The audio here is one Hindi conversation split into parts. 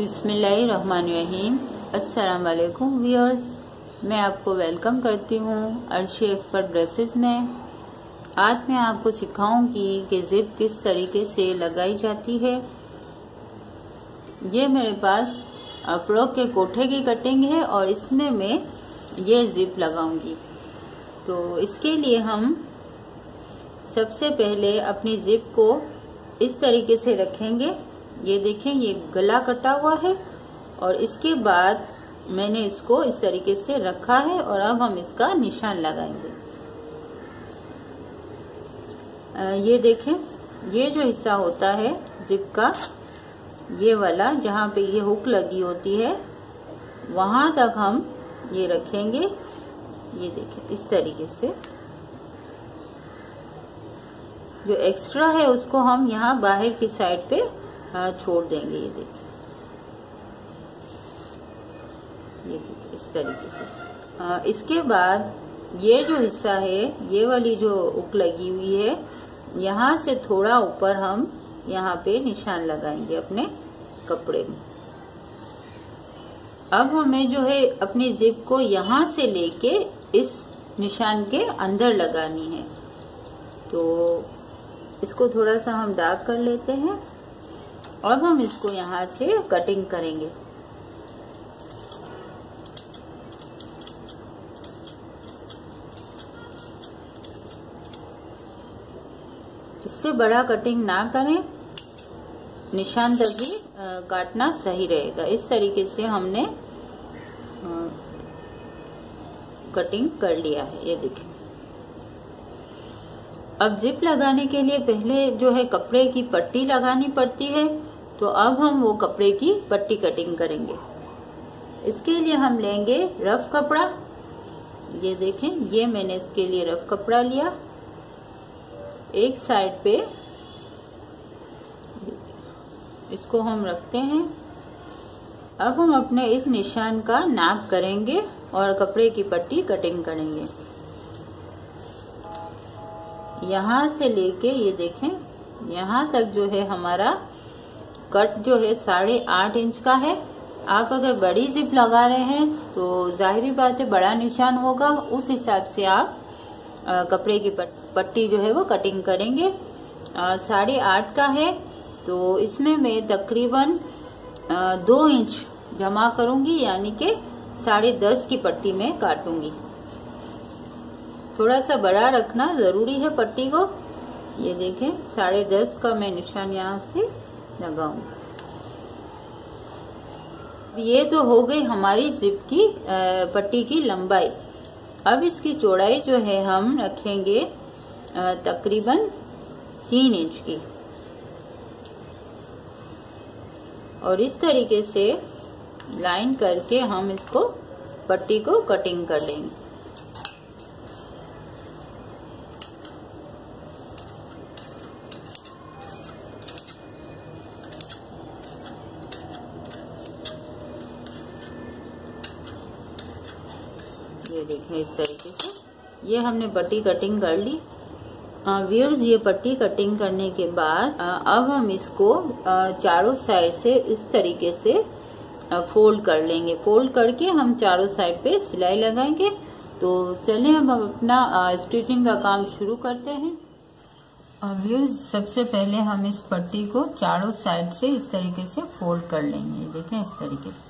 बिस्मिल्लाहिर्रहमानिर्रहीम। अस्सलाम वालेकुम व्यूअर्स, मैं आपको वेलकम करती हूँ अर्शी एक्सपर्ट ड्रेसेस में। आज मैं आपको सिखाऊंगी कि जिप किस तरीके से लगाई जाती है। ये मेरे पास फ्रॉक के कोठे की कटिंग है और इसमें मैं ये जिप लगाऊंगी। तो इसके लिए हम सबसे पहले अपनी जिप को इस तरीके से रखेंगे। ये देखें, ये गला कटा हुआ है और इसके बाद मैंने इसको इस तरीके से रखा है और अब हम इसका निशान लगाएंगे। ये देखें, ये जो हिस्सा होता है जिप का, ये वाला जहाँ पे ये हुक लगी होती है वहां तक हम ये रखेंगे। ये देखें, इस तरीके से जो एक्स्ट्रा है उसको हम यहाँ बाहर की साइड पे छोड़ देंगे। ये देखिए इस तरीके से। इसके बाद ये जो हिस्सा है, ये वाली जो हुक लगी हुई है, यहाँ से थोड़ा ऊपर हम यहाँ पे निशान लगाएंगे अपने कपड़े में। अब हमें जो है अपनी जिप को यहाँ से लेके इस निशान के अंदर लगानी है। तो इसको थोड़ा सा हम डार्क कर लेते हैं। अब हम इसको यहाँ से कटिंग करेंगे। इससे बड़ा कटिंग ना करें, निशान तक ही काटना सही रहेगा। इस तरीके से हमने कटिंग कर लिया है। ये देखिए, अब जिप लगाने के लिए पहले जो है कपड़े की पट्टी लगानी पड़ती है। तो अब हम वो कपड़े की पट्टी कटिंग करेंगे। इसके लिए हम लेंगे रफ कपड़ा। ये देखें, ये मैंने इसके लिए रफ कपड़ा लिया। एक साइड पे इसको हम रखते हैं। अब हम अपने इस निशान का नाप करेंगे और कपड़े की पट्टी कटिंग करेंगे। यहाँ से लेके ये देखें, यहाँ तक जो है हमारा कट जो है 8.5 इंच का है। आप अगर बड़ी जिप लगा रहे हैं तो जाहिर बात है बड़ा निशान होगा, उस हिसाब से आप कपड़े की पट्टी जो है वो कटिंग करेंगे। 8.5 का है तो इसमें मैं तकरीबन 2 इंच जमा करूंगी, यानी कि 10.5 की पट्टी में काटूंगी। थोड़ा सा बड़ा रखना जरूरी है पट्टी को। ये देखें, 10.5 का मैं निशान यहाँ से लगाऊंगी। ये तो हो गई हमारी जिप की पट्टी की लंबाई। अब इसकी चौड़ाई जो है हम रखेंगे तकरीबन 3 इंच की और इस तरीके से लाइन करके हम इसको पट्टी को कटिंग कर लेंगे। ये देखें, इस तरीके से ये हमने पट्टी कटिंग कर ली। व्यूअर्स, ये पट्टी कटिंग करने के बाद अब हम इसको चारों साइड से इस तरीके से फोल्ड कर लेंगे। फोल्ड करके हम चारों साइड पे सिलाई लगाएंगे। तो चलें अब हम अपना स्टिचिंग का काम शुरू करते हैं। व्यूअर्स, सबसे पहले हम इस पट्टी को चारों साइड से इस तरीके से फोल्ड कर लेंगे। देखें, इस तरीके से।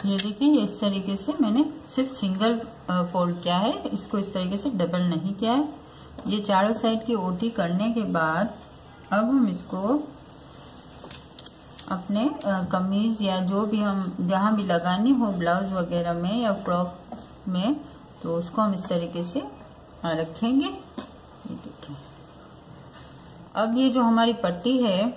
ये देखिए, ये इस तरीके से मैंने सिर्फ सिंगल फोल्ड किया है, इसको इस तरीके से डबल नहीं किया है। ये चारों साइड की ओटी करने के बाद अब हम इसको अपने कमीज या जो भी हम जहाँ भी लगानी हो ब्लाउज वगैरह में या फ्रॉक में, तो उसको हम इस तरीके से रखेंगे। ये देखिए, अब ये जो हमारी पट्टी है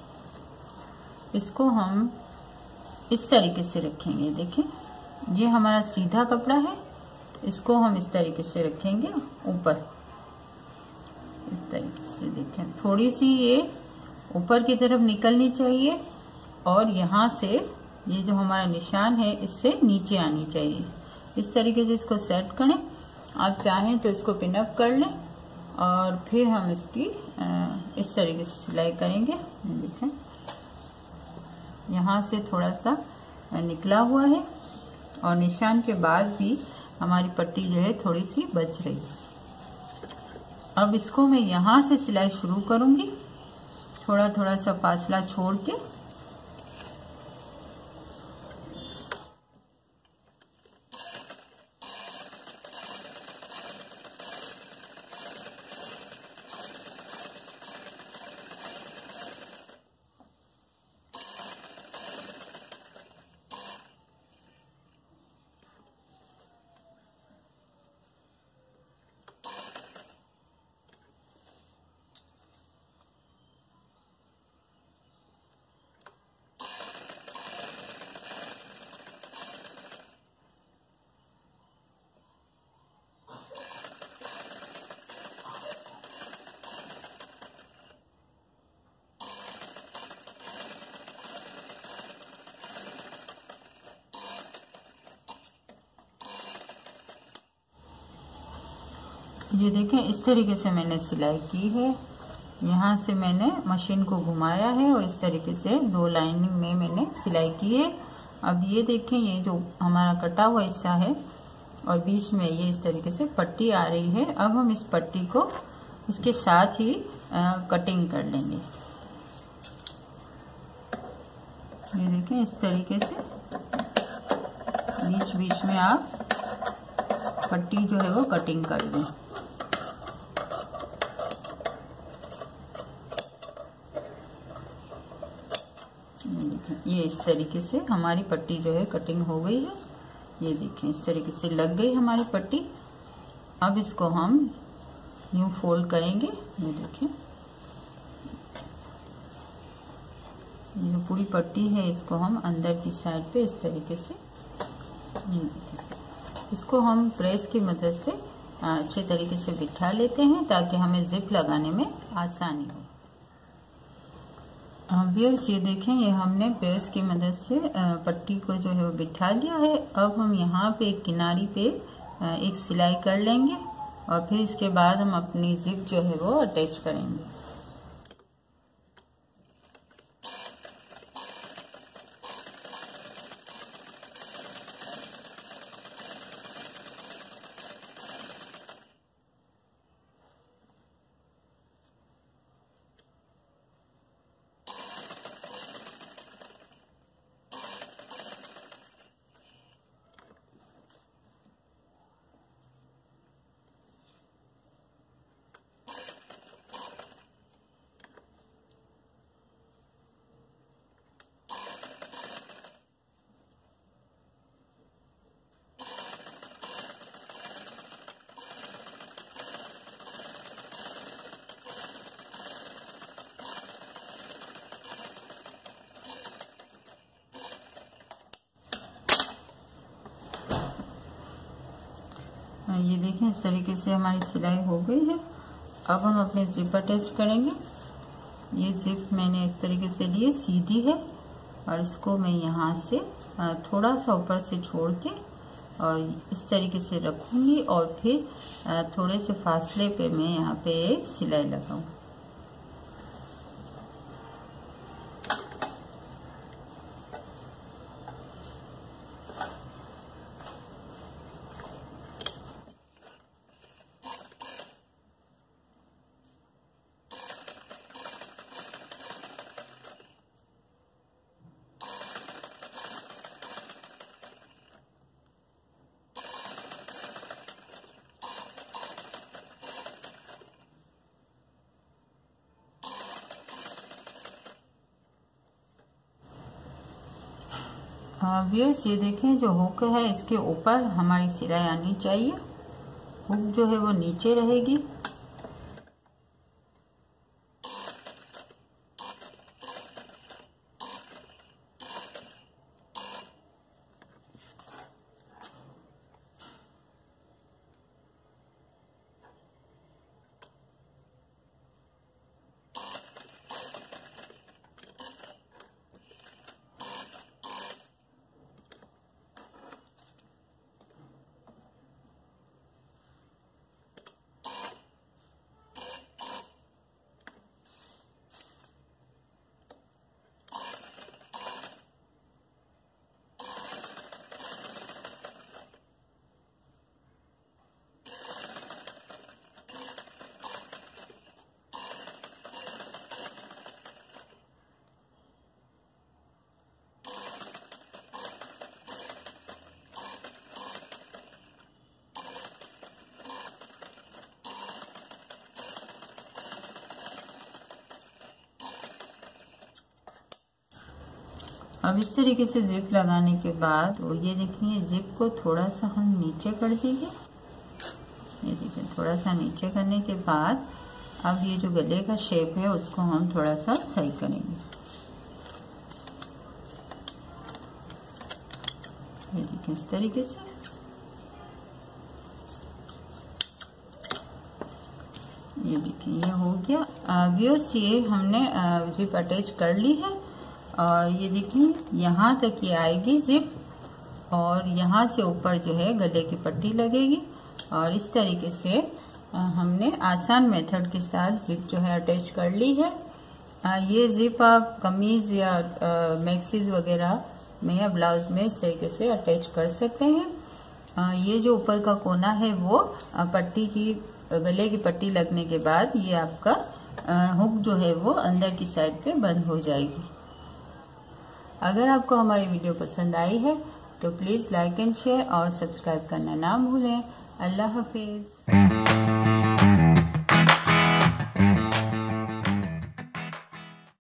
इसको हम इस तरीके से रखेंगे। देखिए, ये हमारा सीधा कपड़ा है, इसको हम इस तरीके से रखेंगे ऊपर, इस तरीके से। देखें, थोड़ी सी ये ऊपर की तरफ निकलनी चाहिए और यहाँ से ये जो हमारा निशान है इससे नीचे आनी चाहिए। इस तरीके से इसको सेट करें। आप चाहें तो इसको पिन अप कर लें और फिर हम इसकी इस तरीके से सिलाई करेंगे। देखें, यहाँ से थोड़ा सा निकला हुआ है और निशान के बाद भी हमारी पट्टी जो है थोड़ी सी बच रही है। अब इसको मैं यहाँ से सिलाई शुरू करूंगी, थोड़ा थोड़ा सा फासला छोड़ के। ये देखें, इस तरीके से मैंने सिलाई की है। यहाँ से मैंने मशीन को घुमाया है और इस तरीके से दो लाइनिंग में मैंने सिलाई की है। अब ये देखें, ये जो हमारा कटा हुआ हिस्सा है और बीच में ये इस तरीके से पट्टी आ रही है। अब हम इस पट्टी को इसके साथ ही कटिंग कर लेंगे। ये देखें, इस तरीके से बीच बीच में आप पट्टी जो है वो कटिंग कर दें। ये इस तरीके से हमारी पट्टी जो है कटिंग हो गई है। ये देखें, इस तरीके से लग गई हमारी पट्टी। अब इसको हम यूं फोल्ड करेंगे। ये देखें, ये जो पूरी पट्टी है इसको हम अंदर की साइड पे इस तरीके से, इसको हम प्रेस की मदद से अच्छे तरीके से बिठा लेते हैं ताकि हमें जिप लगाने में आसानी हो। व्यूअर्स, ये देखें, ये हमने प्रेस की मदद से पट्टी को जो है वो बिठा लिया है। अब हम यहाँ पे एक किनारी पे एक सिलाई कर लेंगे और फिर इसके बाद हम अपनी जिप जो है वो अटैच करेंगे। ये देखें, इस तरीके से हमारी सिलाई हो गई है। अब हम अपने जिप अटैच करेंगे। ये जिप मैंने इस तरीके से ली, सीधी है और इसको मैं यहाँ से थोड़ा सा ऊपर से छोड़ के और इस तरीके से रखूँगी और फिर थोड़े से फासले पे मैं यहाँ पे सिलाई लगाऊँ। व्यूअर्स ये देखें, जो हुक है इसके ऊपर हमारी सिलाई आनी चाहिए। हुक जो है वो नीचे रहेगी। अब इस तरीके से जिप लगाने के बाद तो ये देखिए, जिप को थोड़ा सा हम नीचे कर देंगे। ये देखिए, थोड़ा सा नीचे करने के बाद अब ये जो गले का शेप है उसको हम थोड़ा सा सही करेंगे। ये देखिए इस तरीके से। ये देखिए ये हो गया। व्यूअर्स ये हमने जिप अटैच कर ली है और ये देखिए यहाँ तक ये आएगी जिप और यहाँ से ऊपर जो है गले की पट्टी लगेगी। और इस तरीके से हमने आसान मेथड के साथ जिप जो है अटैच कर ली है। ये जिप आप कमीज या मैक्सीज वगैरह में या ब्लाउज में इस तरीके से अटैच कर सकते हैं। ये जो ऊपर का कोना है वो पट्टी की, गले की पट्टी लगने के बाद ये आपका हुक जो है वो अंदर की साइड पे बंद हो जाएगी। अगर आपको हमारी वीडियो पसंद आई है तो प्लीज लाइक एंड शेयर और सब्सक्राइब करना ना भूलें। अल्लाह हाफिज।